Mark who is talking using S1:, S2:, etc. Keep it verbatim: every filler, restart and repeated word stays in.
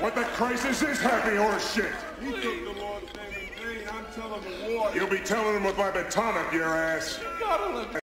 S1: What the crisis is happy horse shit?
S2: He took the Lord's name in vain. I'm telling the warden.
S1: You'll be telling him with my baton up your ass.
S2: You gotta let me